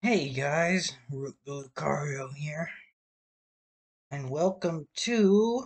Hey guys, Lucario here, and welcome to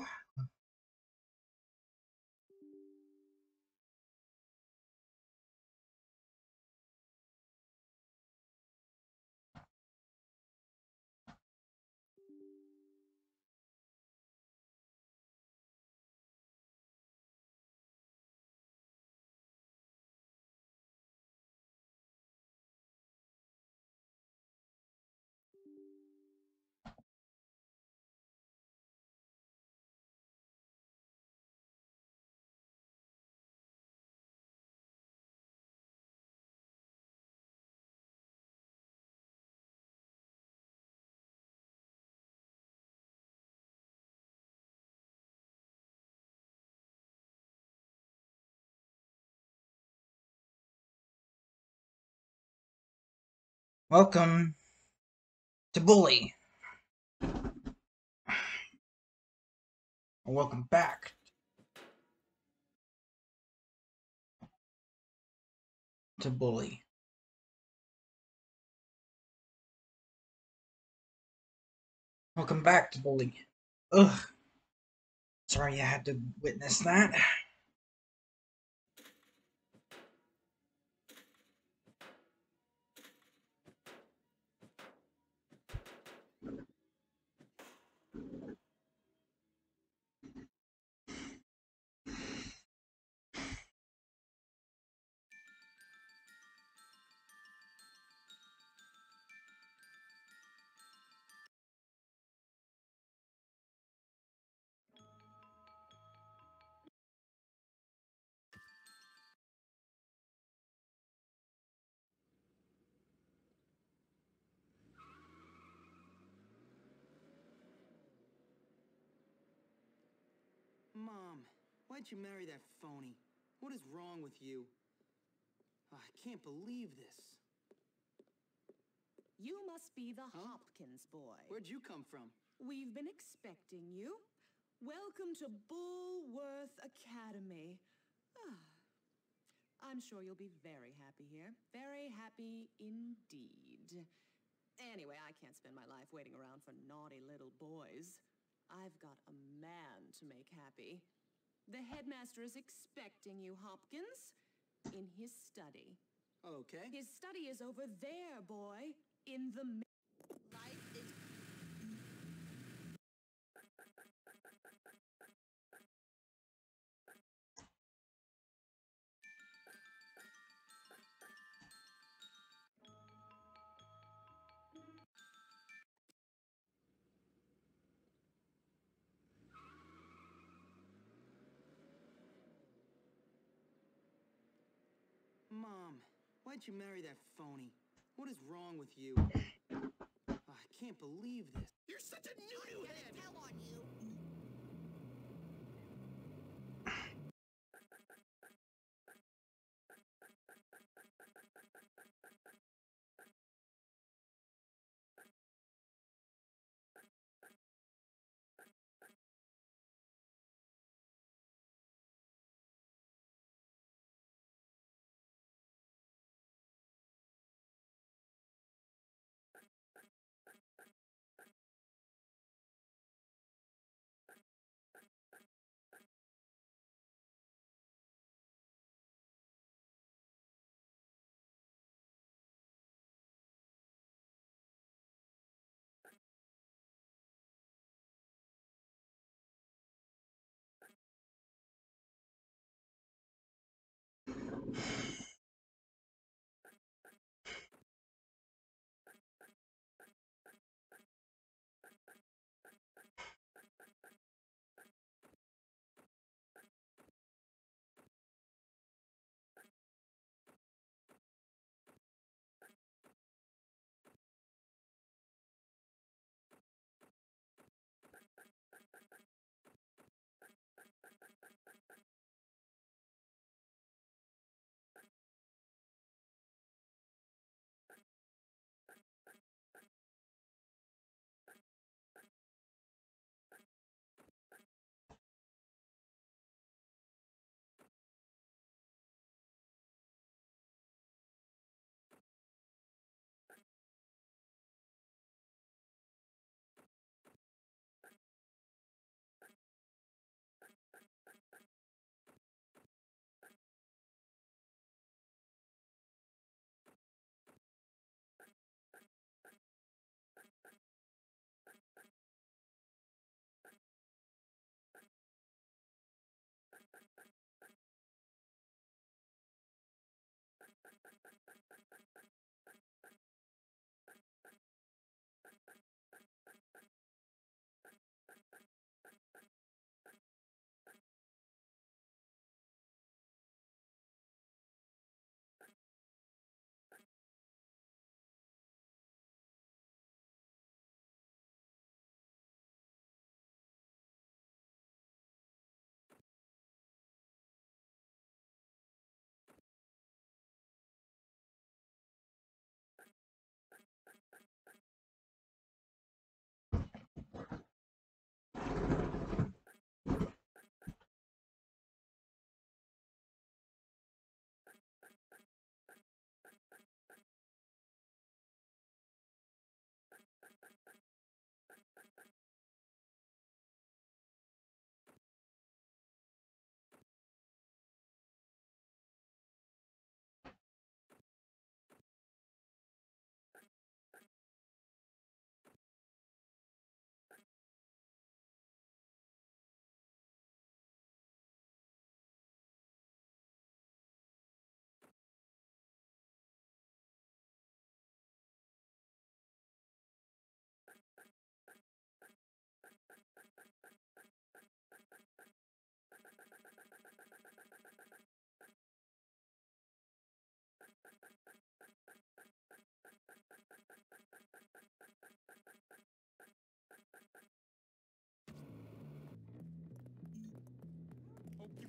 welcome to Bully, or welcome back to Bully. Welcome back to Bully. Ugh, sorry you had to witness that. Mom, why'd you marry that phony? What is wrong with you? I can't believe this. You must be the Hopkins boy. Where'd you come from? We've been expecting you. Welcome to Bullworth Academy. I'm sure you'll be very happy here. Very happy indeed. Anyway, I can't spend my life waiting around for naughty little boys. I've got a man to make happy. The headmaster is expecting you, Hopkins, in his study. Okay. His study is over there, boy, in the life is... Mom, why'd you marry that phony? What is wrong with you? I can't believe this. You're such a noo-noo-head! Hell on you!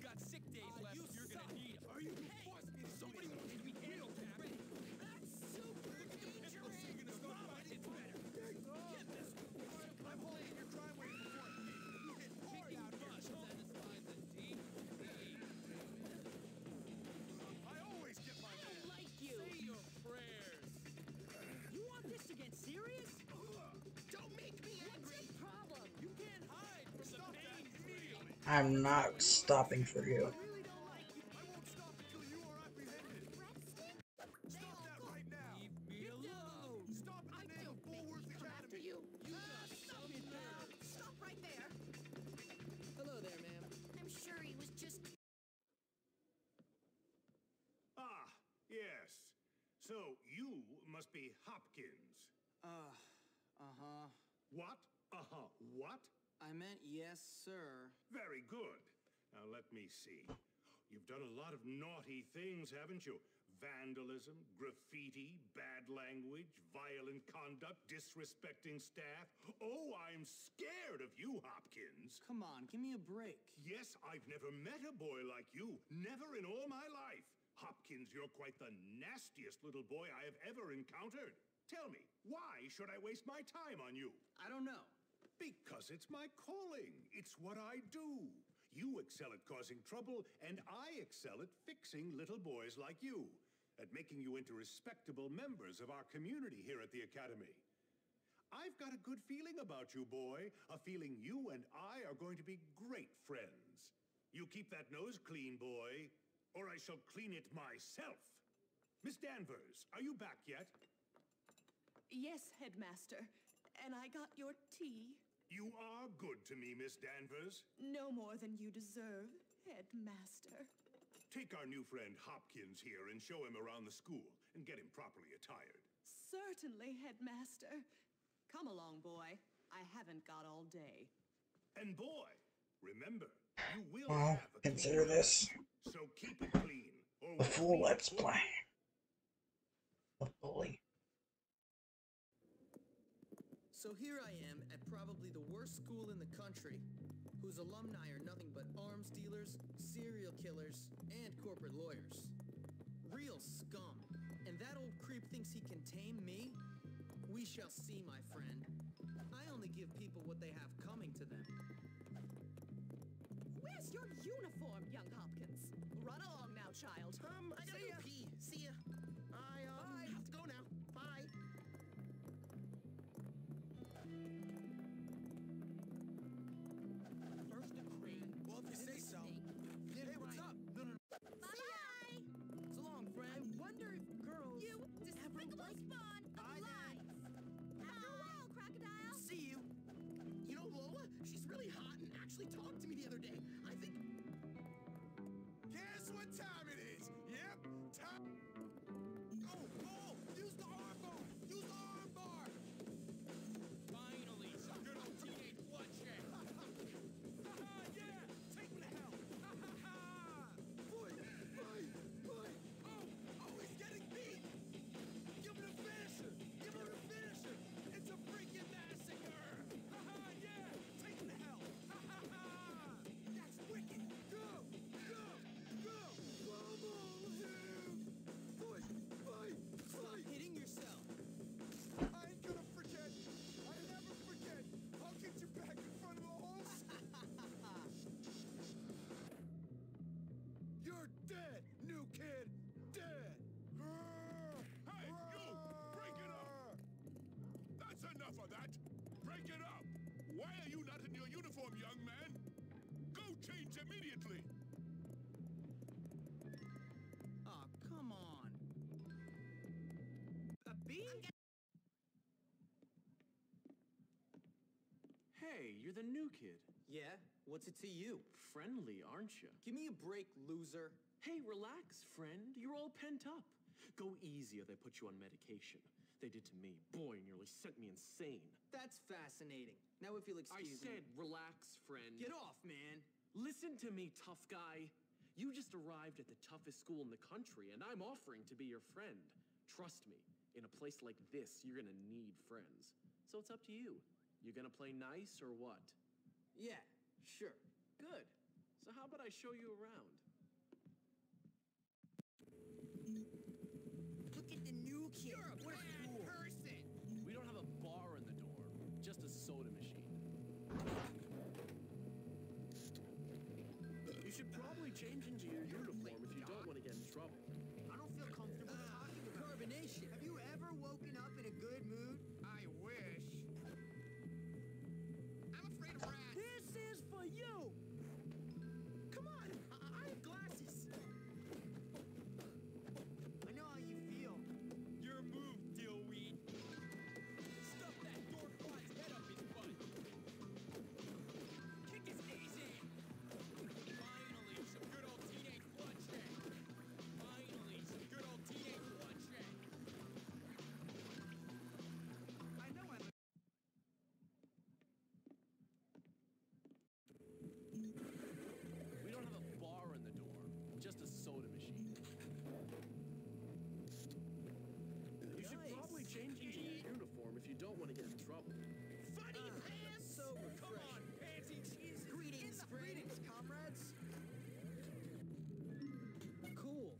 got sick days left. You You're suck. gonna need 'em. Are you forced me to Somebody wants to be handled, Captain. That's super dangerous. You're gonna stop it. It's better. Get this. I'm holding your driveway before you hit hard out here. Satisfies the deep need. I always get my I don't like you. Say your prayers. You want this to get serious? Don't make me What's angry. your problem? You can't hide from the pain immediately. I'm not stopping for you. I really don't like you. I won't stop until you are apprehended. Stop that right now. Leave me alone. Stop in the name of Bullworth Academy. You. You got some nerve. Stop right there. Hello there, ma'am. I'm sure he was just. Ah, yes. So you must be Hopkins. Uh-huh. What? What? I meant yes, sir. Very good. Now let me see. You've done a lot of naughty things, haven't you? Vandalism, graffiti, bad language, violent conduct, disrespecting staff. Oh, I'm scared of you, Hopkins. Come on, give me a break. Yes, I've never met a boy like you. Never in all my life. Hopkins, you're quite the nastiest little boy I have ever encountered. Tell me, why should I waste my time on you? I don't know. Because it's my calling. It's what I do. You excel at causing trouble, and I excel at fixing little boys like you, at making you into respectable members of our community here at the Academy. I've got a good feeling about you, boy, a feeling you and I are going to be great friends. You keep that nose clean, boy, or I shall clean it myself. Miss Danvers, are you back yet? Yes, Headmaster. And I got your tea. You are good to me, Miss Danvers. No more than you deserve, Headmaster. Take our new friend Hopkins here and show him around the school and get him properly attired. Certainly, Headmaster. Come along, boy. I haven't got all day. And boy, remember, you will Well, have a consider clean this house, so keep it clean. Or a we'll full be Let's full. Play of Bully. So here I am at probably the worst school in the country, whose alumni are nothing but arms dealers, serial killers, and corporate lawyers. Real scum. And that old creep thinks he can tame me? We shall see, my friend. I only give people what they have coming to them. Where's your uniform, young Hopkins? Run along now, child. I gotta go pee. See ya. I have to go now. Bye. First the crane. Well, if you say so. Hey, what's up? No. Bye-bye. So long, friend. I wonder if girls... You despicable spawn of Bye now. lies! After a while, crocodile! See you. You know Lola? She's really hot and actually talked to me the other day. I think. Guess what time it is? Yep, time. Oh! Use the arm bar! Use the arm bar! Finally, some good old teenage bloodshed. Yeah! Take me to hell! Boy! Oh, he's getting beat! Give him a finisher! Give her a finisher! It's a freaking massacre! Yeah! Take him to hell! That's wicked! Go! Pummel him! Boy! Stop hitting yourself! I ain't gonna forget! I never forget! I'll get you back in front of the whole You're dead, new kid! Dead! Hey, you! Break it up! That's enough of that! Break it up! Why are you not in your uniform, young man? Go change immediately! Aw, come on. A bee? Hey, you're the new kid. Yeah, what's it to you? Friendly, aren't you? Give me a break, loser. Hey, relax, friend. You're all pent up. Go easy or they put you on medication. They did to me. Boy, nearly sent me insane. That's fascinating. Now if you'll I excuse said me. relax, friend. Get off, man. Listen to me, tough guy. You just arrived at the toughest school in the country, and I'm offering to be your friend. Trust me, in a place like this, you're gonna need friends. So it's up to you. You gonna play nice or what? Yeah, sure. Good. So how about I show you around? Look at the new kid. You're a bad person. We don't have a bar in the dorm, just a soda machine. You should probably change into your uniform if you don't want to get in trouble. I don't feel comfortable talking about carbonation. Have you ever woken up in a good mood? I wish. I'm afraid of rats. This is for you. Come on, I have glasses. I know how you feel. Your move, dillweed. Stuff that dork fly's head up his butt. Kick his knees in. Finally, some good old teenage bloodshed. Finally, some good old teenage bloodshed. I know I'm We don't have a bar in the dorm, just a soda machine. You should probably change into your uniform if you don't want to get in trouble. funny pants. So refreshing. Come on, pansies. Greetings, greetings, comrades. Cool.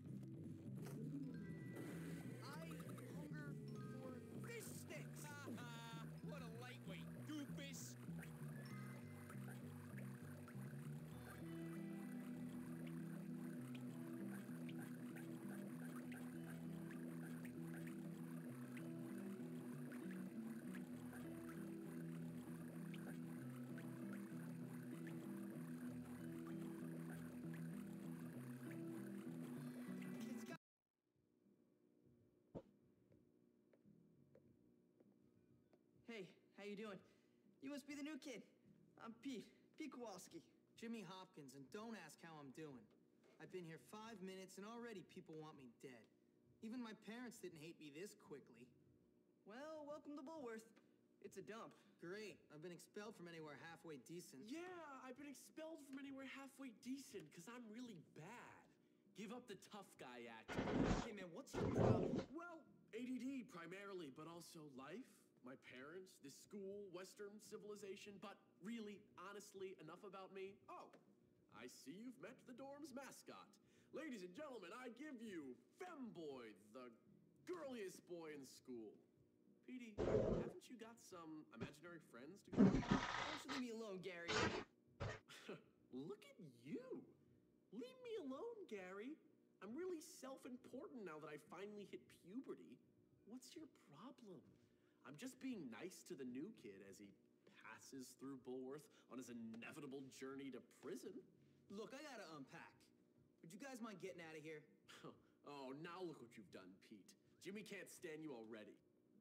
I hunger for fish sticks. Ha ha! What a lightweight, doofus. Kids got Hey, how you doing? You must be the new kid. I'm Pete Kowalski. Jimmy Hopkins, and don't ask how I'm doing. I've been here 5 minutes, and already people want me dead. Even my parents didn't hate me this quickly. Well, welcome to Bullworth. It's a dump. Great. I've been expelled from anywhere halfway decent. Yeah, I've been expelled from anywhere halfway decent because I'm really bad. Give up the tough guy act. Hey man, what's your problem? Well, ADD primarily, but also life, my parents, this school, Western civilization, but really, honestly, enough about me. Oh, I see you've met the dorm's mascot. Ladies and gentlemen, I give you Femboy, the girliest boy in school. Petey, haven't you got some imaginary friends to go with? Why don't you leave me alone, Gary? Look at you. Leave me alone, Gary. I'm really self-important now that I finally hit puberty. What's your problem? I'm just being nice to the new kid as he passes through Bullworth on his inevitable journey to prison. Look, I gotta unpack. Would you guys mind getting out of here? Oh, now look what you've done, Pete. Jimmy can't stand you already.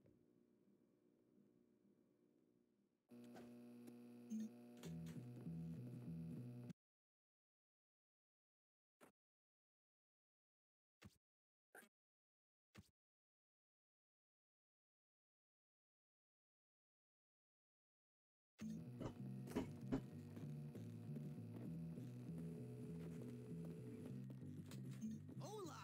Hola!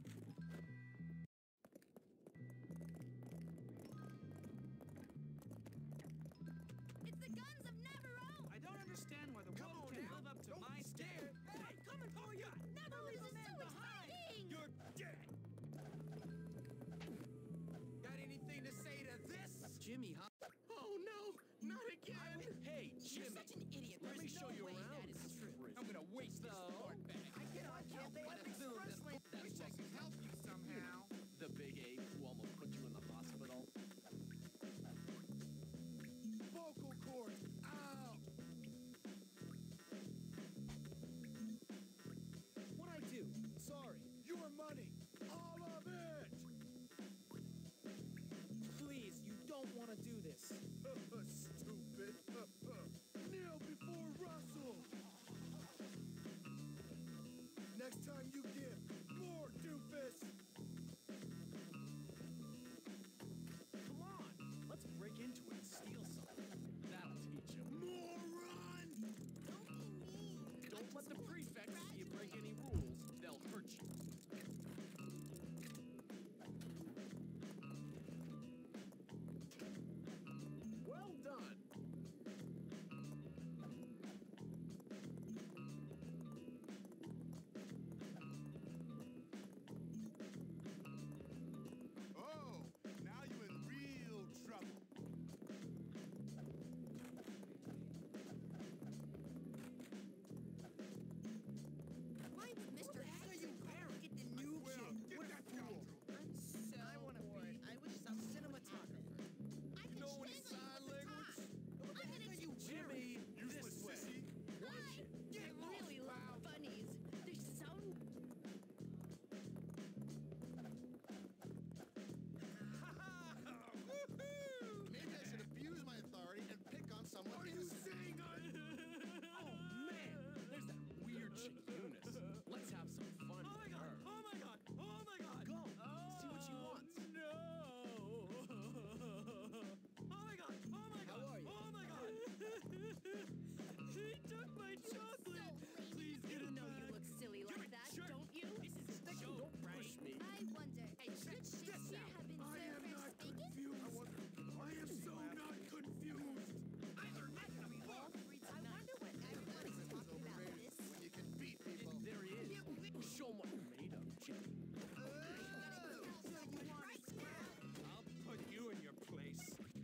It's the guns of Navarone! I don't understand why the world can't live up to my standard. Hey, coming for ya! Never leave a man behind! You're dead! Got anything to say to this? Jimmy, huh? Oh no, not again! Hey, You're Jimmy, such an idiot. let me There's show no you way around. that is true. Prison. I'm gonna waste this sport bag. I can't wait to assume that. Wish I could help you somehow. The big ape who almost put you in the hospital. Vocal cords out! What'd I do? Sorry. Your money! All of it! Please, you don't want to do Eunice. Let's have some fun. Oh my god! Oh my god! Oh my god! Go. See what she wants. No! Oh my god! Oh my god! How are you? Oh my god! He took my chocolate! Please get it know back! you look silly like that, Sure. don't you? This is a joke, Don't push me. I wonder, should Shakespeare have been I am Sir not Francis Bacon? confused. I am so not confused. I wonder what everyone's talking about this. When you can beat people. There he is. Show 'em what you're made of, Jimmy. I'll put you in your place.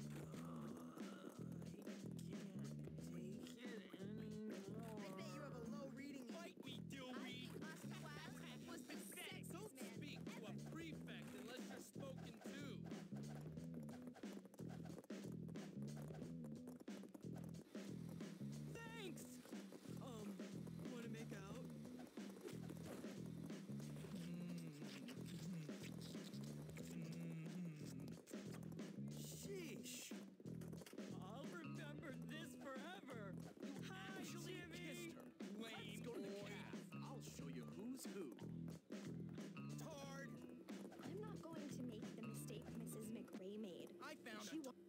I bet you have a low reading. Fight me, I Dillweed! think Oscar Wilde was the sexiest Don't man speak to a ever. prefect unless you're spoken to. Thanks! Wanna make out? Sheesh. I'll remember this forever. Hi, Actually Jimmy! kissed her. Let's Lame go to the boy. calf. I'll show you who's who. Tard! I'm not going to make the mistake Mrs. McRae made. I found She a wa-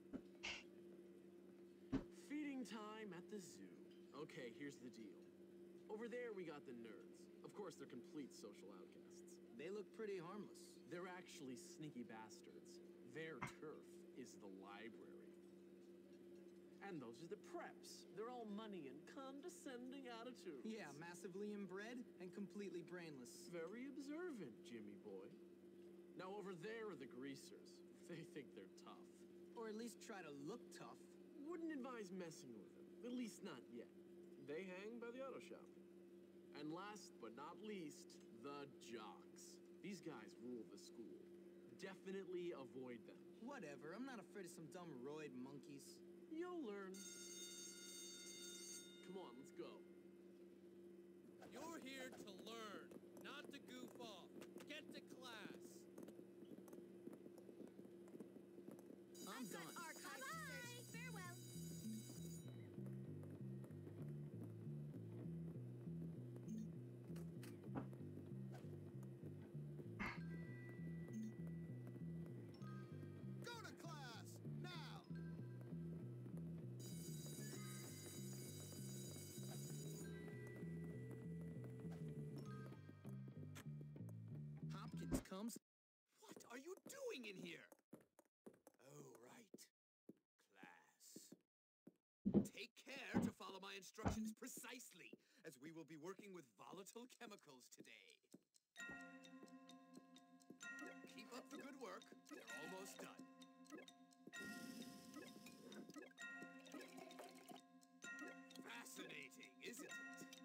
Feeding time at the zoo. Okay, here's the deal. Over there, we got the nerds. Of course, they're complete social outcasts. They look pretty harmless. They're actually sneaky bastards. Their turf is the library. And those are the preps. They're all money and condescending attitudes. Yeah, massively inbred and completely brainless. Very observant, Jimmy boy. Now over there are the greasers. They think they're tough. Or at least try to look tough. Wouldn't advise messing with them. At least not yet. They hang by the auto shop. And last but not least, the jocks. These guys rule the school. Definitely avoid them. Whatever, I'm not afraid of some dumb roid monkeys. You'll learn. Come on, let's go. You're here to learn, not to goof off. Get to class. I'm I've got done. archive research. Farewell. Go to class! Now! Hopkins comes. What are you doing in here? Oh, right. Class. Take care to follow my instructions precisely, as we will be working with volatile chemicals today. Keep up the good work. We're almost done. Fascinating, isn't it?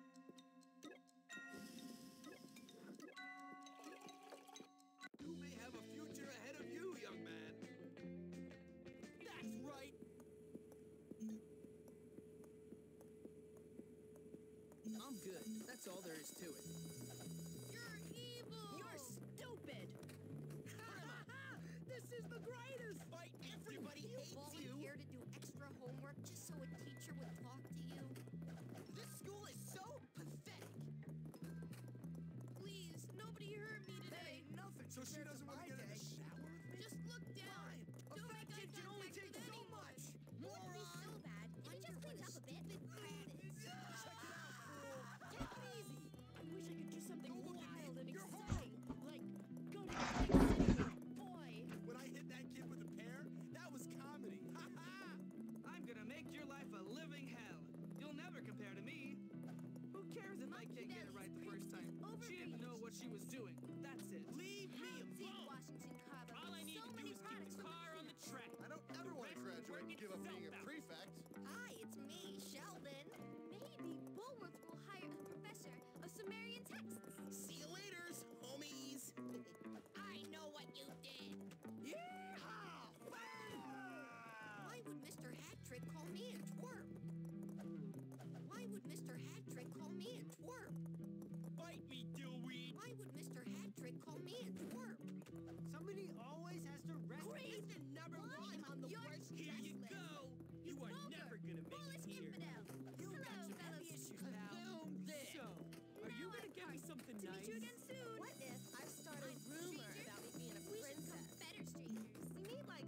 You may have a future ahead of you, young man. That's right. I'm good. That's all there is to it. You're evil. You're stupid! This is the greatest! Fight! Everybody You hates you! volunteer to do extra homework just so a teacher would talk to you. This school is so pathetic! Please, nobody hurt me today. Nothing. So she doesn't want to get in the shower with me? Just look down. A Don't fat make eye kid can only contact take with so anyone. much! Won't be so Moron! bad if it just cleans up a bit with practice. Check it out, fool! Take it easy! I wish I could do something Don't look at me. wild and You're exciting. Like, go to the big city. Boy! When I hit that kid with a pear, that was comedy. Ha ha! I'm gonna make your life a living hell. You'll never compare to me. Who cares if I can't get it right the first time? She didn't know what she was doing. That's it. Leave me Zeke alone! Washington Carver. All I need so to do many is keep products the from car on the track. I don't ever want to graduate and give up being a prefect. Hi, it's me, Sheldon. Maybe Bullworth will hire a professor of Sumerian texts. See you later, homies! I know what you did. Yeehaw! Why would Mr. Hattrick call me a twerp? Why would Mr. Hattrick call me a twerp? Bite me, Dillweed! Why would Mr. Hattrick call me a twerp? Somebody always has to rest. Great! number Why one on the you're worst. Here you restless. go! You are Vulgar, never gonna make foolish it here. infidel. You Hello, got some fellow heavy issues, students. pal. Boom there. So, to meet you again soon. What if I start a rumor about me being a We should become princess? better strangers. You need like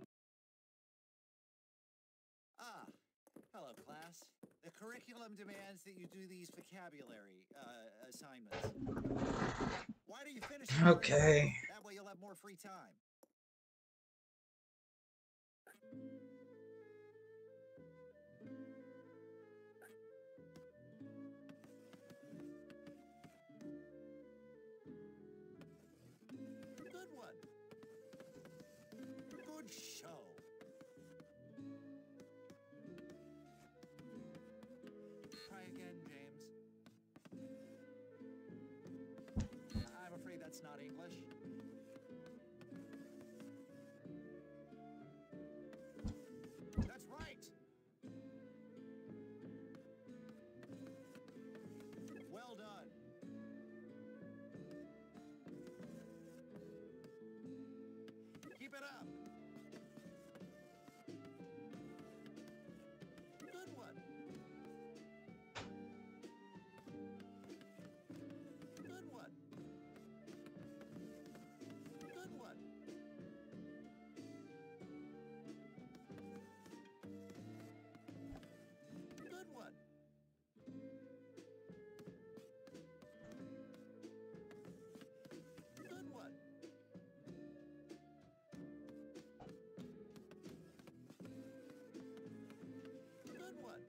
Ah, hello, class. The curriculum demands that you do these vocabulary assignments. Why do you finish? Okay. That way you'll have more free time. Good one. Good show. Try again, James. I'm afraid that's not English. That's right. Well done. Keep it up. Good one. Good one. Good one. Good one. Good one. Good one.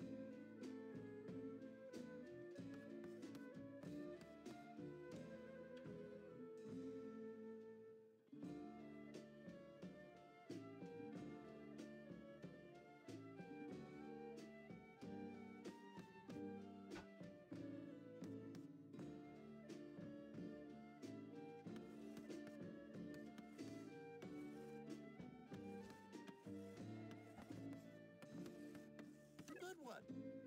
Good one.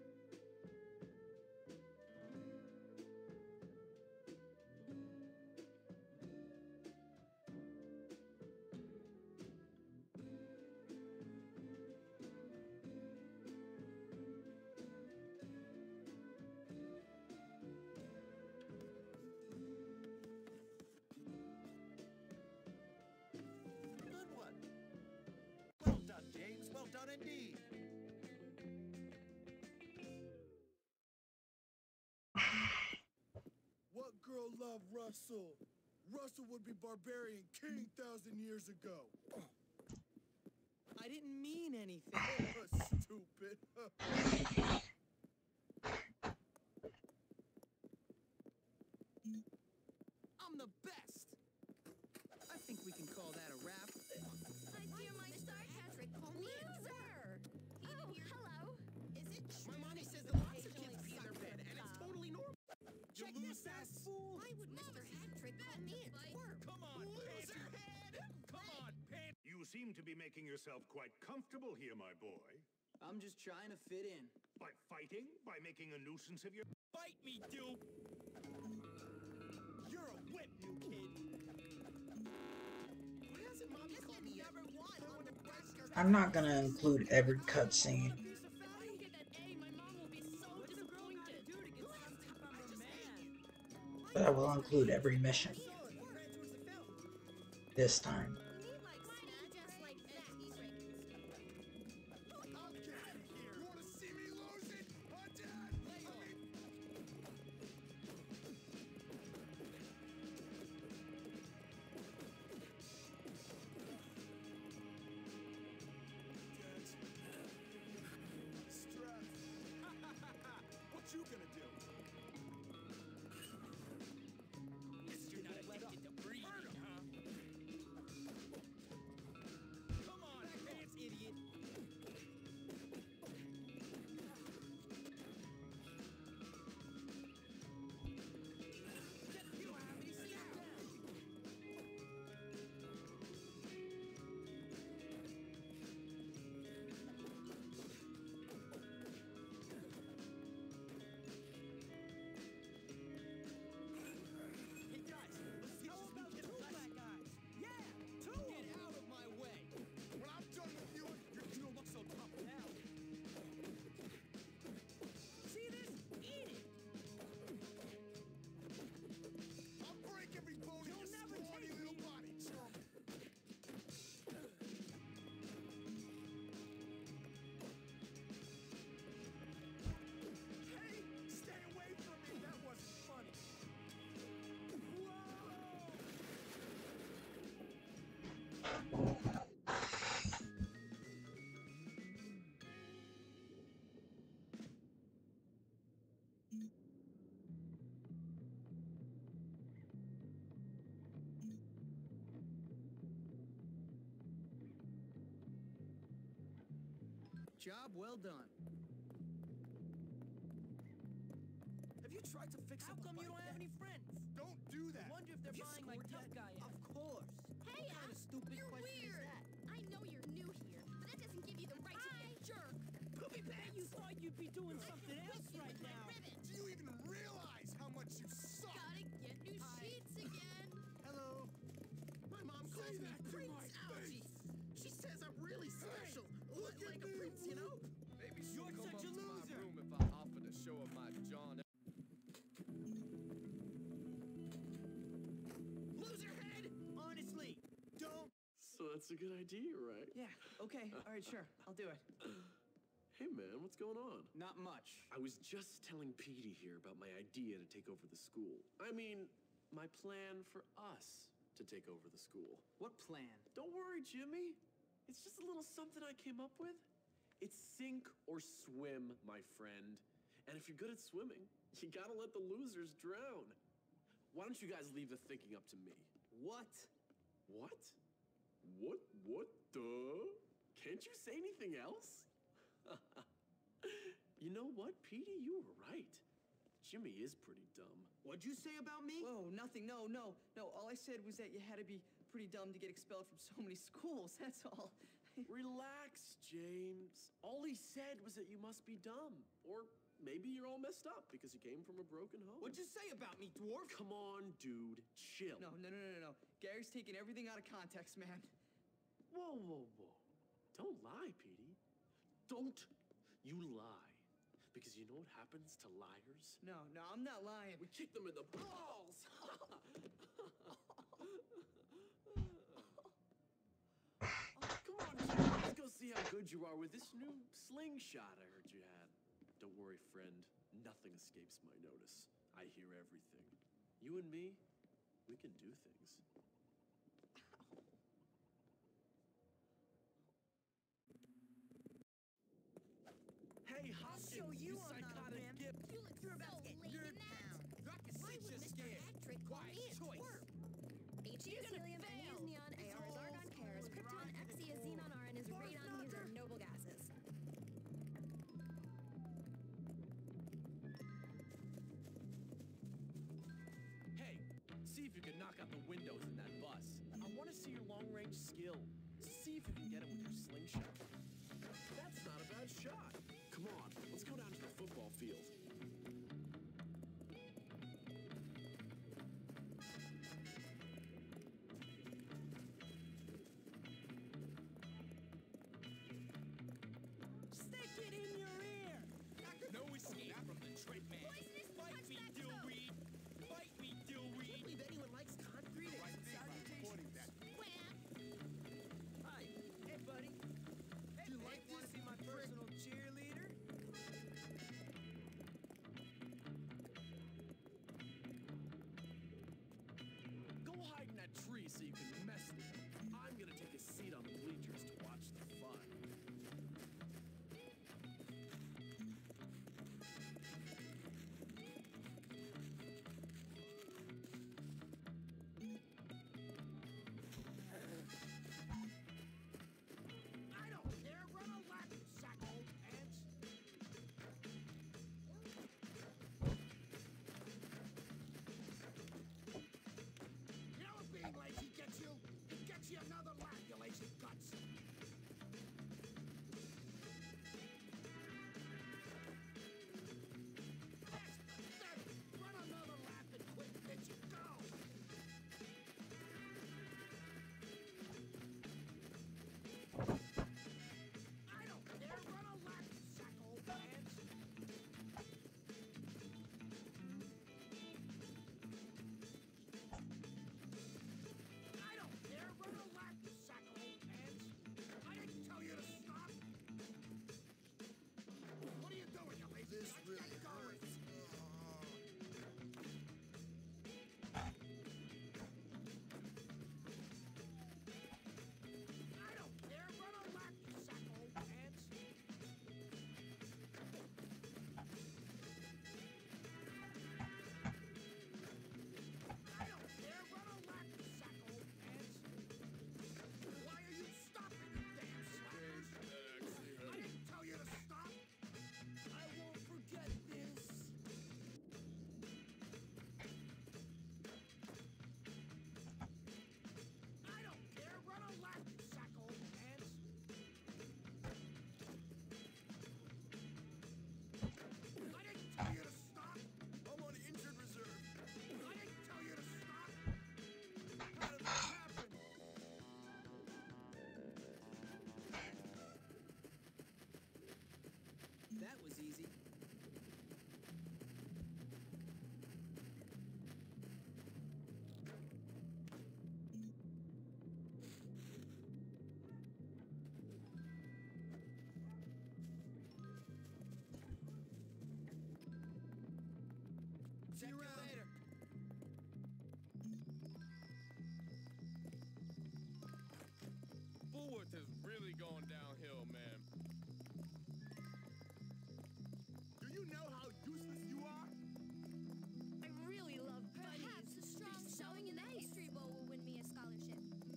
Good one. Well done, James. Well done indeed. What girl loved Russell? Russell would be barbarian king 1,000 years ago. I didn't mean anything. Stupid. I'm the best. I think we can call that a wrap. My dear, my Mr. Patrick, call me loser. Oh, hello. Is it true? My mommy says that that lots of kids pee in their bed, and it's totally normal. You lose that fool. Why would Mr. Hattrick call me a twerp? Come on, Loserhead! Come on, Pip! You seem to be making yourself quite comfortable here, my boy. I'm just trying to fit in. By fighting? By making a nuisance of your... Bite me, dude! You're a whip, new kid! Why hasn't mommy called me yet? Number one on the Western. I'm not gonna include every cutscene. Piece of fat. I don't get that A. My mom will be so disappointed. Do to get some type of a man. But I will include every mission. This time. You need like Just like that, I'll get out of here. You want to see me lose it? Huh, Dad? Stress. What you gonna do? Guess you're not addicted to breathing, huh? Job well done. Have you tried to fix How come you don't have any friends? Don't do that. I wonder if they're buying my tough guy Of app. course. Hey, What kind of stupid you're question is weird. that? I know you're new here, but that doesn't give you the right to be a jerk. Poopy pants! You thought you'd be doing something I can else whip you right with my now. ribbon. Do you even realize how much you suck? Gotta get new sheets again. Hello. My mom Say calls me that to Prince my Algie. face. She says I'm really special. look like at a me. prince, you know? Maybe You're she'll come such up a to my loser. room if I offer to show her my John. Loser head! Honestly, don't. So that's a good idea, right? Yeah, okay. All right, sure. I'll do it. Hey man, what's going on? Not much. I was just telling Petey here about my idea to take over the school. I mean, my plan for us to take over the school. What plan? Don't worry, Jimmy. It's just a little something I came up with. It's sink or swim, my friend. And if you're good at swimming, you gotta let the losers drown. Why don't you guys leave the thinking up to me? What? What? What the? Can't you say anything else? You know what, Petey? You were right. Jimmy is pretty dumb. What'd you say about me? Whoa, nothing. No. All I said was that you had to be pretty dumb to get expelled from so many schools. That's all. Relax, James. All he said was that you must be dumb. Or maybe you're all messed up because you came from a broken home. What'd you say about me, dwarf? Come on, dude. Chill. No. Gary's taking everything out of context, man. Whoa. Don't lie, Petey. Don't you lie. Because you know what happens to liars? No, I'm not lying. We kick them in the balls! Come on, Jimmy. Let's go see how good you are with this new slingshot I heard you had. Don't worry, friend. Nothing escapes my notice. I hear everything. You and me, we can do things. Hey, Hopkins, show you I'm not a psychotic wimp. gimp. You look You're so about to get lame nerd in that. pound. I can Why see would you're Mr. scared. Hattrick call Wise me a choice. twerp? Helium, fail. NEOS, neon, This ARs, whole argon, Karas, school is krypton, rotten. Exia, xenon, Aran, is Barf radon. These are knocker. noble gases. Hey, see if you can knock out the windows in that bus. I want to see your long-range skill. See if you can get it with your slingshot. That's not a bad shot. Come on, let's go down to the football field. Stick it in your ear. No escape from the trick man. Poisonous Fight punch me, that Dillweed. Fight me, Dillweed. I can't believe anyone likes concrete. I think I'm recording that. Wham! Hi. Hey, buddy. Do you like Want to this? be my personal cheerleader? Go hide in that tree so you can mess with it. I'm gonna take a seat on the bleachers to watch the fun. Check you later. Bullworth is really going downhill, man. Do you know how useless you are? I really love bunnies. Perhaps a strong They're so showing in the nice. history bowl will win me a scholarship.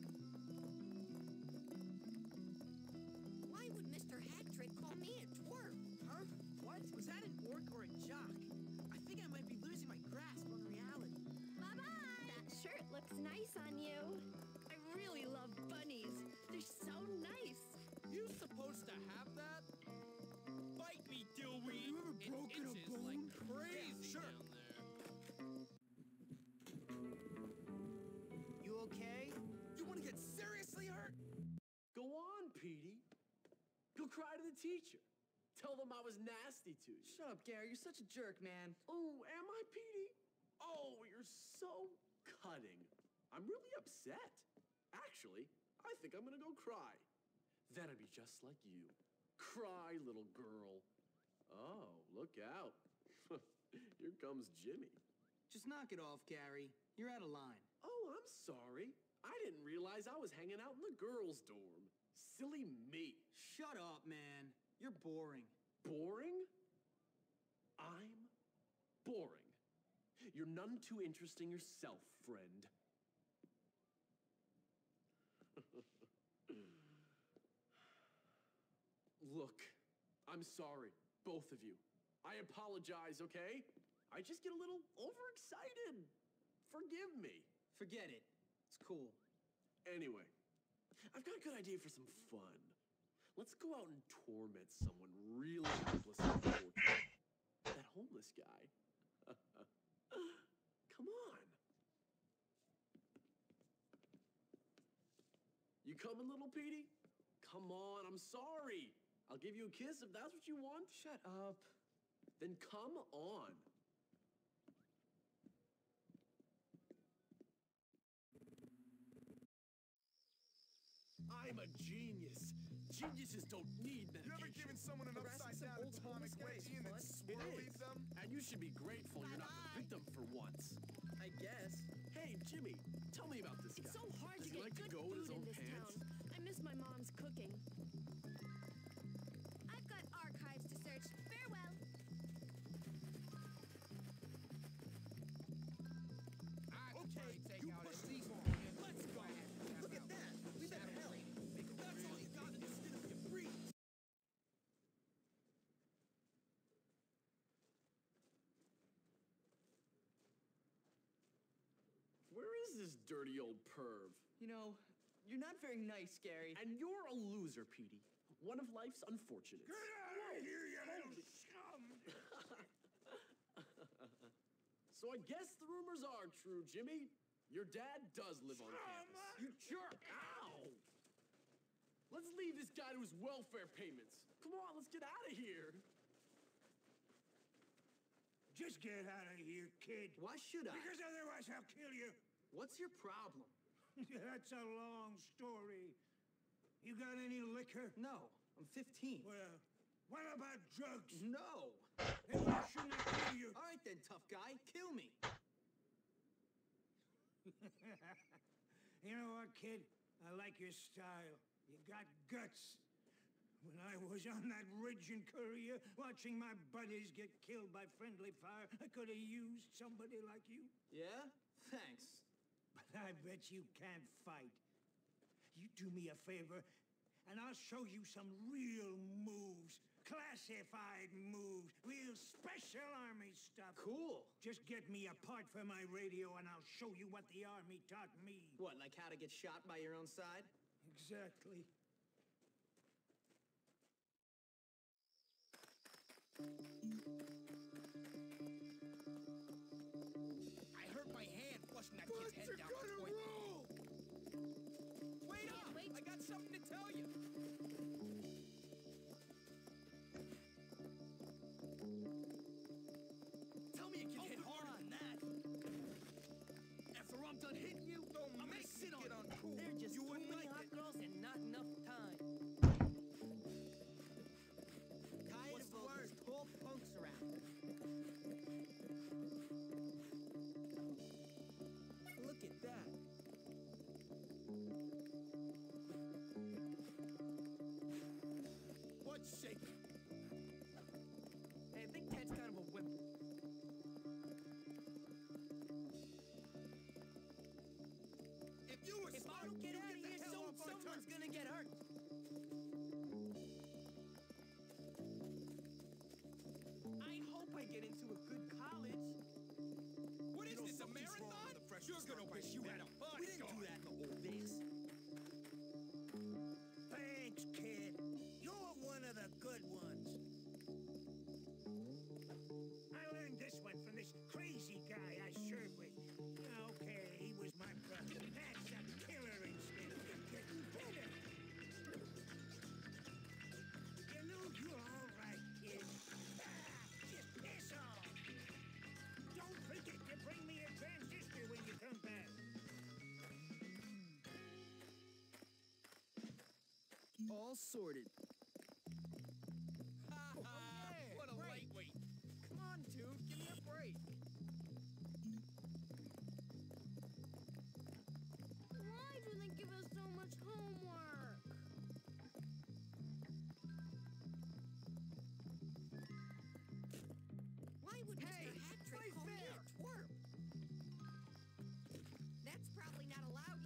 Why would Mr. Hattrick call me a twerp? Huh? What? Was that an orc or a jock? I think I might be losing my grasp on reality. Bye-bye. That shirt looks nice on you. I really love bunnies. They're so nice. You supposed to have that? Bite me, Dillweed. You ever broken a itches bone? like crazy Sure. down there. You okay? You want to get seriously hurt? Go on, Petey. Go cry to the teacher. Tell them I was nasty to you. Shut up, Gary. You're such a jerk, man. Oh, am I, Petey? Oh, you're so cutting. I'm really upset. Actually, I think I'm gonna go cry. Then I'd be just like you. Cry, little girl. Oh, look out. Here comes Jimmy. Just knock it off, Gary. You're out of line. Oh, I'm sorry. I didn't realize I was hanging out in the girls' dorm. Silly me. Shut up, man. You're boring. Boring? I'm boring. You're none too interesting yourself, friend. Look, I'm sorry, both of you. I apologize, okay? I just get a little overexcited. Forgive me. Forget it. It's cool. Anyway, I've got a good idea for some fun. Let's go out and torment someone really helpless and unfortunate. That homeless guy. Come on. You coming, little Petey? Come on, I'm sorry. I'll give you a kiss if that's what you want. Shut up. Then come on. I'm a genius. Geniuses don't need medication. You ever given someone an upside-down atomic wedgie and then swirlied them? And you should be grateful you're not the victim for once. I guess. Hey, Jimmy, tell me about this guy. It's so hard Does to he get like good to go in his food own in this pants? town. I miss my mom's cooking. I've got archives to search. Farewell. Okay, you push these on. Let's go. Look at that. Leave that hell. That's all you got in the skin of your breed. Where is this dirty old perv? You know, you're not very nice, Gary. And you're a loser, Petey. One of life's unfortunates. Get out of here, you little scum! So I guess the rumors are true, Jimmy. Your dad does live on campus. You jerk! Ow! Let's leave this guy to his welfare payments. Come on, let's get out of here. Just get out of here, kid. Why should I? Because otherwise I'll kill you. What's your problem? That's a long story. You got any liquor? No, I'm 15. Well, what about drugs? No. Then why shouldn't I kill you? All right then, tough guy. Kill me. You know what, kid? I like your style. You got guts. When I was on that ridge in Korea, watching my buddies get killed by friendly fire, I could have used somebody like you. Yeah? Thanks. But I bet you can't fight. You do me a favor, and I'll show you some real moves. Classified moves. Real special army stuff. Cool. Just get me a part for my radio, and I'll show you what the army taught me. What, like how to get shot by your own side? Exactly. I hurt my hand flushing that kid's head down the toilet. Wait up! I got something to tell you. Tell me you can hit harder than that. After I'm done hitting you, I'm gonna sit on it. There are just too many hot girls and not enough time. Tired of all these tall punks around. marathon? You're gonna wish you had a body. We didn't do that in the old days. Thanks, kid. You're one of the good ones. I learned this one from this crazy guy I served with. Okay, he was my brother. That's a killer instinct. Getting better. You know, you're all right, kid. Just piss off. Don't forget to bring me a transistor when you come back. All sorted. What a lightweight. Come on, dude, give me a break. Why do they give us so much homework? Why would Hey, Mr. Hattrick play call me fair. a twerp? That's probably not allowed.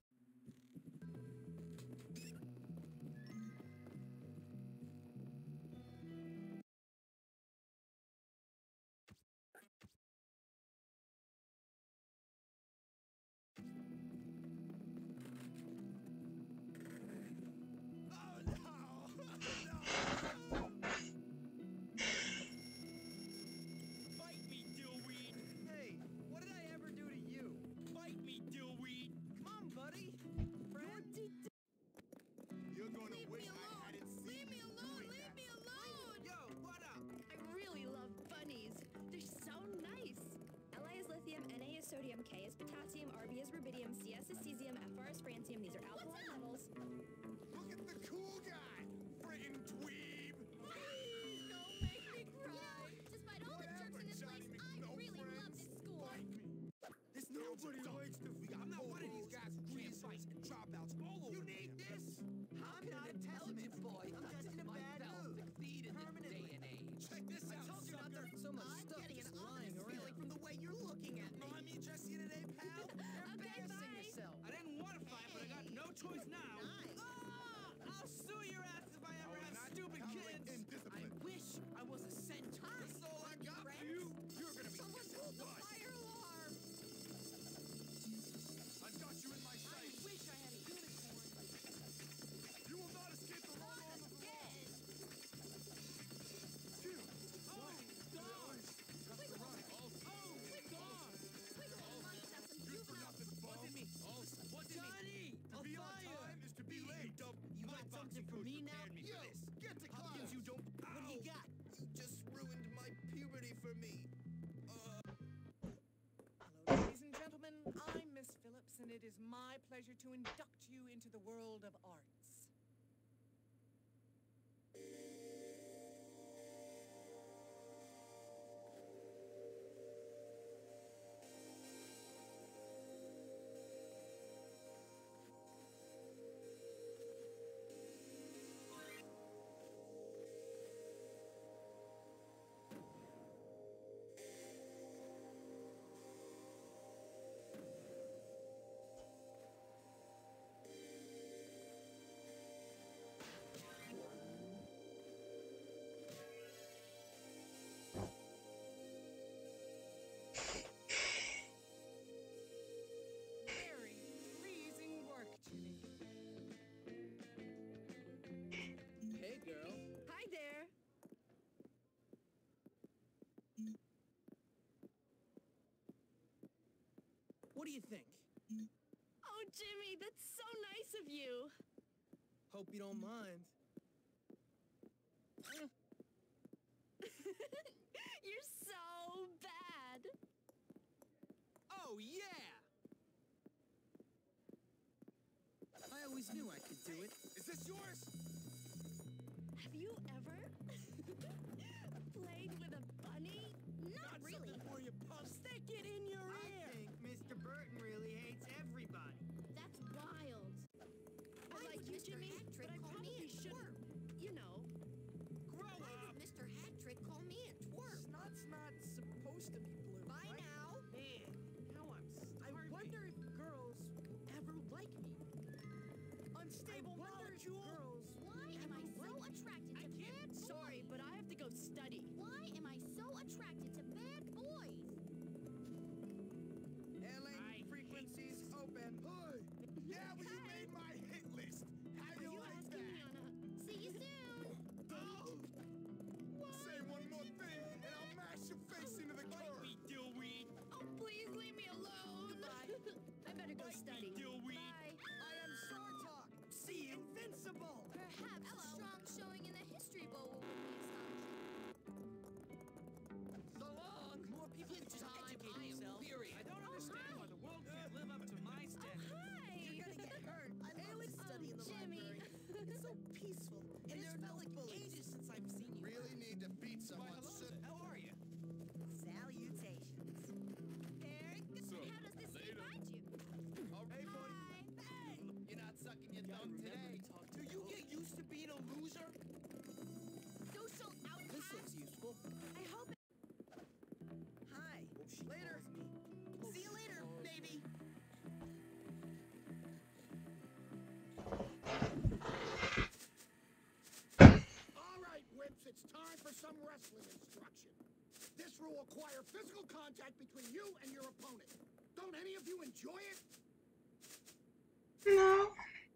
Bite me, dillweed. Hey, what did I ever do to you? Bite me, dillweed. Come on, buddy. Friend? You're gonna Leave wish me I alone! hadn't seen Leave me you alone! doing Leave that. me alone! Yo, what up? I really love bunnies. They're so nice. Li is lithium, Na is sodium, K is potassium, Rb is rubidium, Cs is cesium, Fr is francium. These are alkaline metals. Look at the cool guy, friggin' dweeb. Please don't make me cry. Despite all the jerks in this place, I really love this school. This nobody likes the. We got I'm not one of these guys who can't fight and dropouts all over. You need this. I'm not intelligent, boy. I'm just in a bad mood. Succeed in this day and age. Check this out, Told you not sucker. to so much stuff Getting just an lying ominous feeling around. from the way you're looking at me. I meet Jesse today, pal. You're embarrassing bye. yourself. I didn't want to fight, but I got no choice now. Nice. I'll sue your ass if I ever have Not stupid tolerating kids. indiscipline. I wish I was a centaur. That's all I got for you. You're gonna be Someone pulled the fire alarm. I've got you in my I sight. wish I had a unicorn. You will not escape the law of the law. Two. Oh, dog! Wiggle. Oh, dog! Wiggle amongst us some Good for juvenile. nothing, bum. What's in me? What's in me? Johnny! To be on time is to be late. You got something for me now? Yo, get to class. Hopkins, you don't. What do you got? You just ruined my puberty for me. Hello, ladies and gentlemen. I'm Miss Phillips, and it is my pleasure to induct you into the world of arts. Very pleasing work, Jimmy. Hey, girl. Hi there. What do you think? Oh, Jimmy, that's so nice of you. Hope you don't mind. You're so bad. Oh, yeah! I always knew I could do it. Is this yours? Have you ever played with a bunny? Not really. For you, punk. Stick it in your ear! Mr. Burton really hates everybody. That's wild. I Why like would you, Mr. Jimmy, Hattrick but I call me probably a shouldn't. You know. Grow Why up! would Mr. Hattrick call me a twerp? Snot's not supposed to be blue. Bye right? now. Man, now I wonder if girls ever like me. Unstable molecule. Why am I so attracted to bad boys? Sorry, but I have to go study. Why am I so attracted to bad boys? Ellie, peaceful, and there are no bullies. Ages since I've seen you. Really need to beat someone soon. How are you? Salutations. Eric, how does this get find you? Hey, buddy. Hi. You're not sucking your thumb today. Do you get used to being a loser? Social outcast. This looks useful. I hope. Hi. Later. See you later, baby. All right, Whips, it's time for some wrestling instruction. This will require physical contact between you and your opponent. Don't any of you enjoy it? No.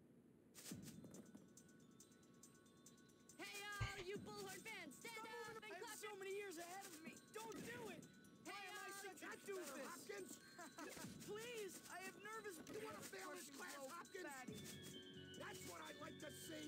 Hey, y'all, you bullhorn fans, stand up and I have clap so many years ahead of me. Don't do it. Why am I such a doofus? Hopkins? Please, I have nervous. You want to fail this class, so Hopkins? fatty. That's what I'd like to see.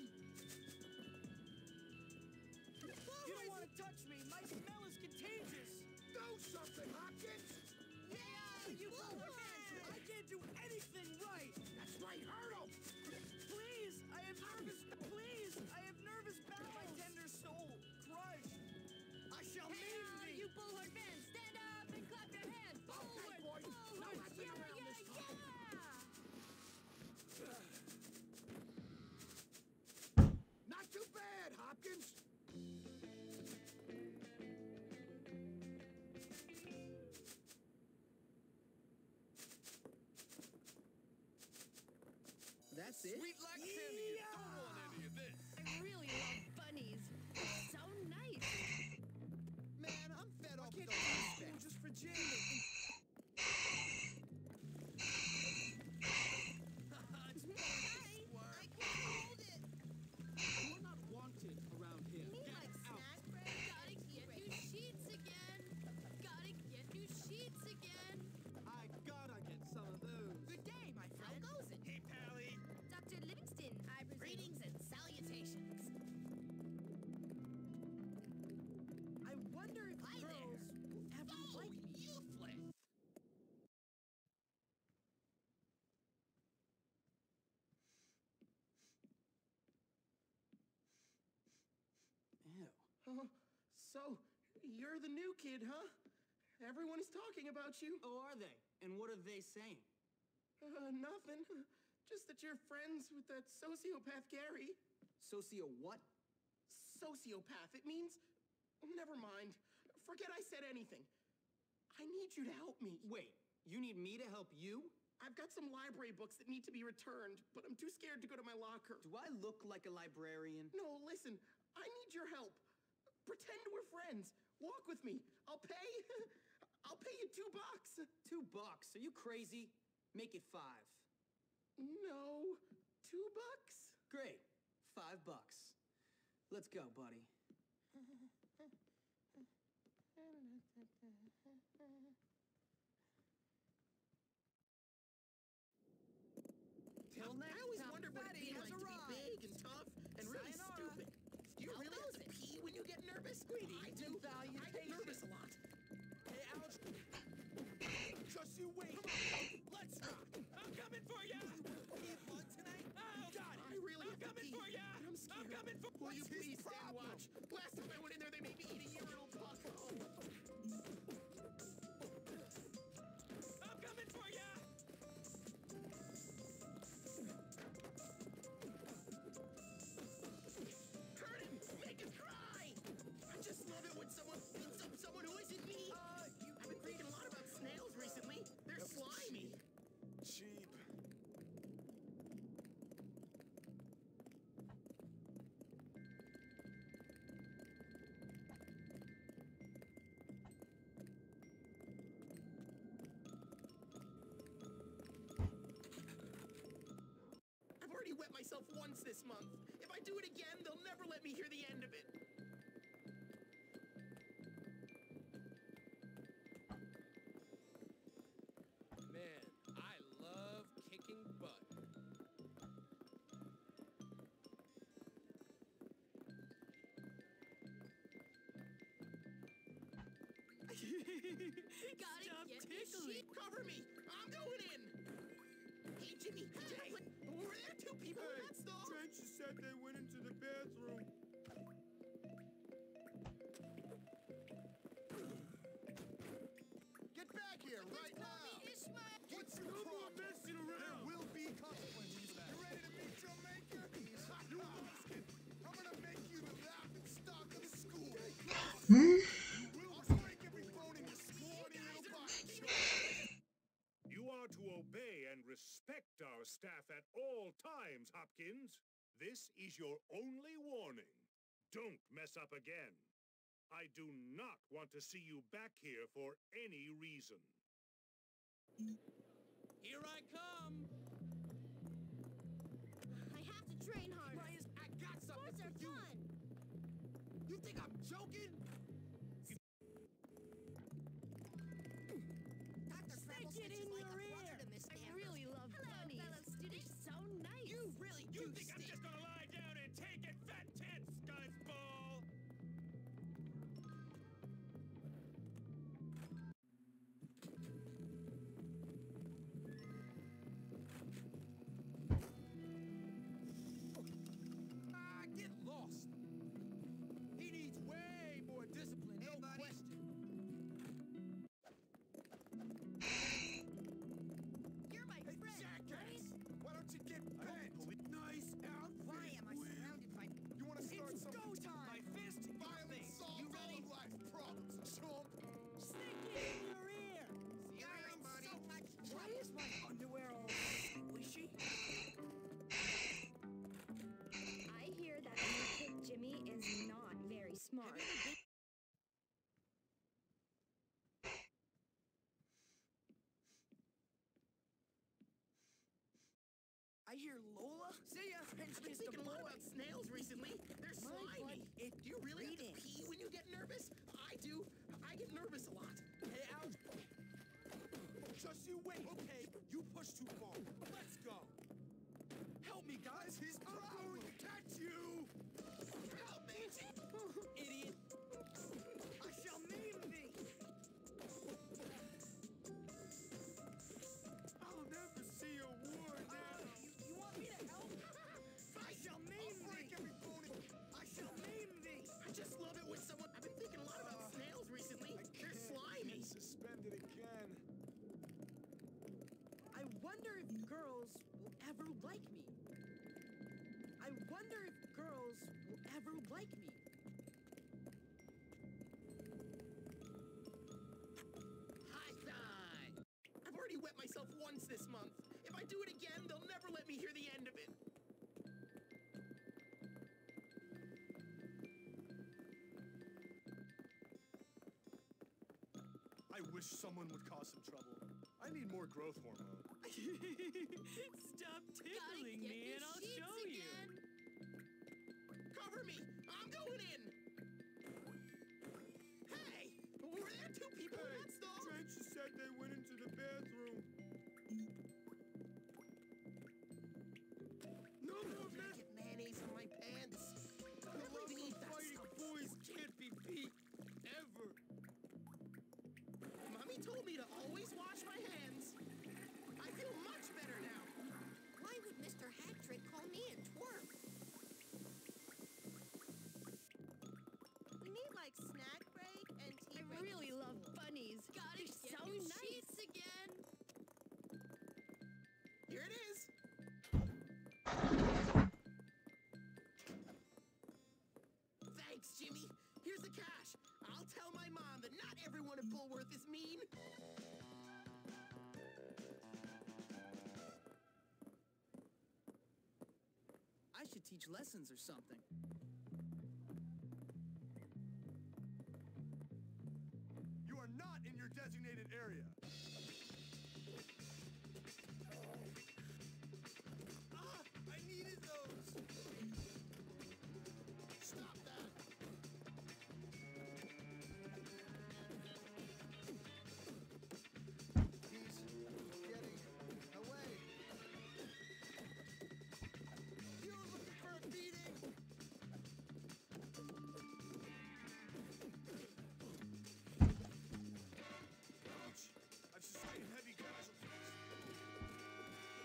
You don't want to touch me. My smell is contagious. Do something, Hopkins. You bullhorn fans. I can't do anything right. That's right, hurdle. Please, I have nervous. Please, I have nervous battle. My tender soul, crush. I shall Hey, leave y'all, thee. you bullhorn fans, stand up and clap your hands. Bullhorn, boys. No bullhorn, messing yeah, around yeah, this time. yeah. Not too bad, Hopkins. That's it? Sweet like candy. You don't want any of this. I really love bunnies. They're so nice. Man, I'm fed up with Can't those go to respects. school just for jamming. You're not wanted around here. Me Get like out. snack bread. Gotta get new sheets again. Gotta get new sheets again. I gotta get some of those. Good day, my How friend. goes it? Hey, Pally. Dr. Livingston, I presume. Greetings and salutations. I wonder if Hi girls will ever like me. Useless. Ew. So, you're the new kid, huh? Everyone is talking about you. Oh, are they? And what are they saying? Nothing. Just that you're friends with that sociopath Gary. Socio what? Sociopath. It means... Never mind. Forget I said anything. I need you to help me. Wait, you need me to help you? I've got some library books that need to be returned, but I'm too scared to go to my locker. Do I look like a librarian? No, listen. I need your help. Pretend we're friends. Walk with me. I'll pay... I'll pay you $2. $2? Are you crazy? Make it 5. No. $2? Great. $5. Let's go, buddy. Till next, I always wondered what it'd be like to be big and tough and really stupid. Do you really have to pee when you get nervous? Sweetie, I do. I get nervous a lot. Hey, Alex. Just you wait. Let's rock. I'm coming for ya. Need fun tonight? Oh, God. I really I'm have to coming pee. for ya. I'm scared. I'm coming for Will you What's his please stand problem? watch? Last time I went in there, they made me eat a urinal puck. I'm coming for ya. Hurt him! Make him cry! I just love it when someone beats up someone who isn't me. I've been thinking a lot about snails recently. They're slimy. Cheap. I've already wet myself once this month. If I do it again, they'll never let me hear the end of it. Man, I love kicking butt. Gotta get new sheets. Cover me! I'm going in! Hey, Jimmy! Were there two people in that stall? Trench said they went into the You are to obey and respect our staff at all times, Hopkins. This is your only warning. Don't mess up again. I do not want to see you back here for any reason. Here I come! I have to train harder. I got something Sports are for you! fun. You think I'm joking? Dr. Treble said she's like a brother to Miss I Danvers. really love Hello, bunnies. fellow students. They're so nice. You really You do think I'm stink. just gonna lie down and take it, fat tits, guysball? Get lost. He needs way more discipline, no question. You're my Hey, friend, jackass! right? Why don't you get bent? Nice outfit. Why am I surrounded by... You want to start It's some go time! My fist in your Violence face. solves You ready? all of life's problems, chump. Stick it in your ear! You're in so much Why trouble. is my underwear all squishy? I hear that new kid Jimmy is not very smart. I hear Lola. See ya. I've been thinking a lot about snails recently. They're slimy. Do you really have to pee when you get nervous? I do. I get nervous a lot. Hey, Al. Just you wait. Okay, you push too far. Let's go. Help me, guys. He's going to catch you. Help me! Idiot. I shall maim thee. I'll never see a war now. You want me to help? I shall maim thee. Every bone in... I shall maim thee. I just love it when someone... I've been thinking a lot about snails recently. They're slimy. Suspended again. I wonder if girls will ever like me. I wonder if girls will ever like me. High five! I've already wet myself once this month. If I do it again, they'll never let me hear the end of it. I wish someone would cause some trouble. I need more growth hormone. Stop tickling me and I'll show you. Cover me! I'm going in! Hey! Were there two people in that stall? Trench said they went into the bathroom. No movement! Get mayonnaise on my pants. I don't even eat that Fighting stuff. boys can't be beat. Ever. Mommy told me to always wash my hands. I feel much better now. Why would Mr. Hattrick call me a twerp? We need like snack break and tea I break. really love bunnies. Gotta They're get so new nice. sheets again. Here it is. Thanks, Jimmy. Here's the cash. I'll tell my mom that not everyone at Bullworth is mean. I should teach lessons or something. You are not in your designated area. Ah! I needed those! Stop that. He's getting away. You're looking for a beating. Ouch! I've sustained heavy casualties.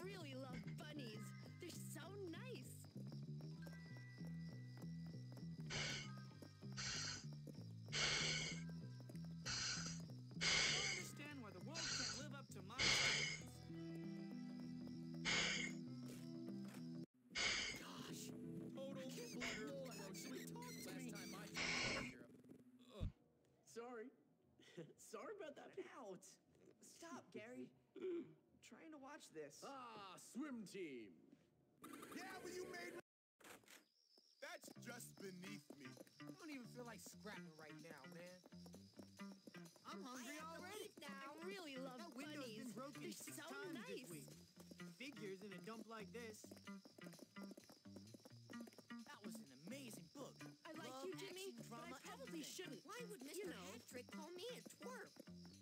really love bunnies. They're so nice. I don't understand why the world can't live up to my standards. Gosh, total flutter. Actually, talk to me. Last time I talked to Ugh. Sorry. Sorry about that. Out. Stop, Gary. Trying to watch this. Ah, swim team. Yeah, but you made me. That's just beneath me. I don't even feel like scrapping right now, man. I'm hungry already. I really love That window's bunnies. been broken They're 6 so times nice. this week. Figures in a dump like this. That was an amazing book. I like Love, you, Jimmy, action, but I drama, probably everything. shouldn't. Why would Mr. You know. Hattrick call me a twerp?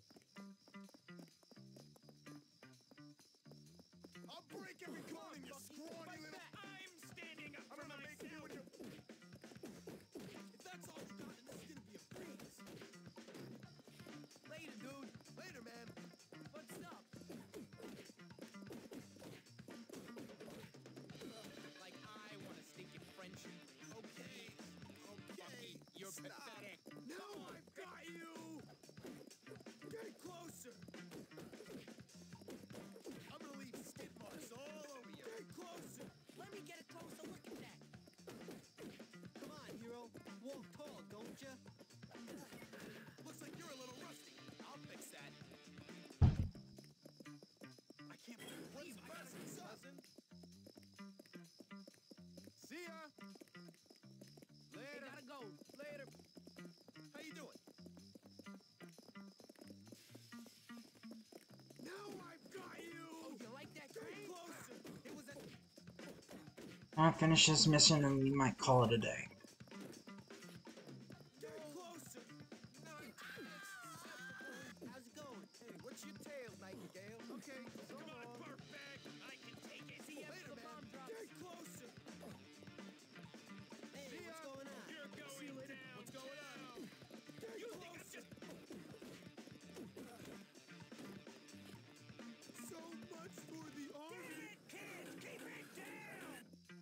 I'll break every bone in your scrawny little. I'm standing up I'm for gonna make you myself. and your. If that's all you got, then this is gonna be a breeze. Later, dude. Later, man. What's up? Like I want a stinking friendship. Okay. Okay. You're Stop. pathetic. No, I've got you. Get closer. I'm gonna leave skid marks all over you. Get closer. Let me get a closer look at that. Come on, hero. Walk tall, don't ya? Looks like you're a little rusty. I'll fix that. I can't believe I got some cousin. See ya. Hey, Later. gotta go. Later. How you doing? Now I've got you. Oh, you like that Get crane? closer. It was a... I'll finish this mission and we might call it a day. Get closer. How's it going? Hey, what's your tail, Nightingale? Okay, so Come on, long. perfect. I can take it. See ya Later, for the man. bomb drops. Get closer. Hey, See what's ya. going on? You're going down. What's going on? Get You think I'm closer. just... So much for the army. Kids, keep it down!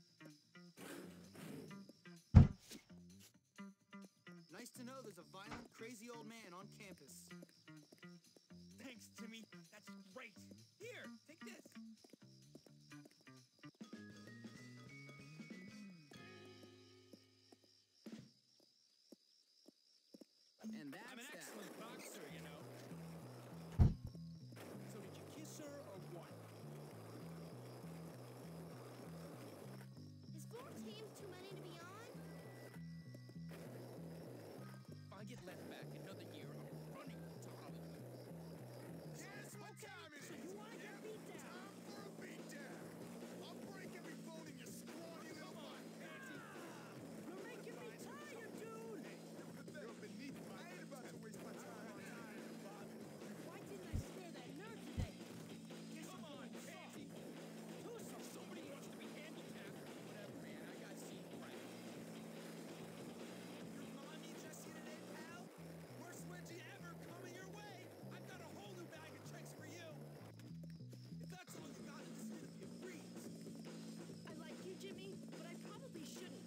Nice to know there's a violent, crazy old man on campus. Thanks, Jimmy. That's great. Here, take this. And that's I'm an that. excellent boxer, you know. So did you kiss her or what? Is 4 teams too many to be on? If I get left back another year, I'm running to Hollywood. Guess what time it is? You wanna get beat down? Time for a beatdown. I'll break every bone in your scrawny little body. You're making me tired, dude. You're beneath my. I ain't about to waste my time on that. Why didn't I spare that nerve today? Come on, Pansy. Do something. Somebody wants to be handicapped. Whatever, man. I got seen right. Your mom needs us here today, pal. Worst wedgie ever coming your way. I've got a whole new bag of tricks for you. If that's all you got, then this is gonna be a breeze. I like you, Jimmy, but I probably shouldn't.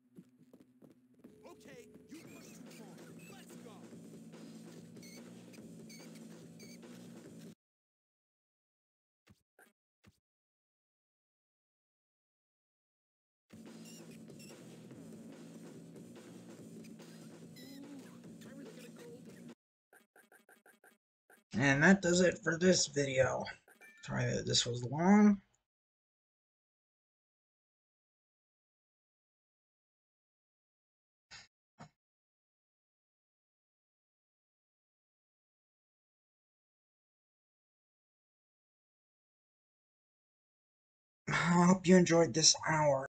Okay, you push too far. Let's go. And that does it for this video. Sorry that this was long. I hope you enjoyed this hour.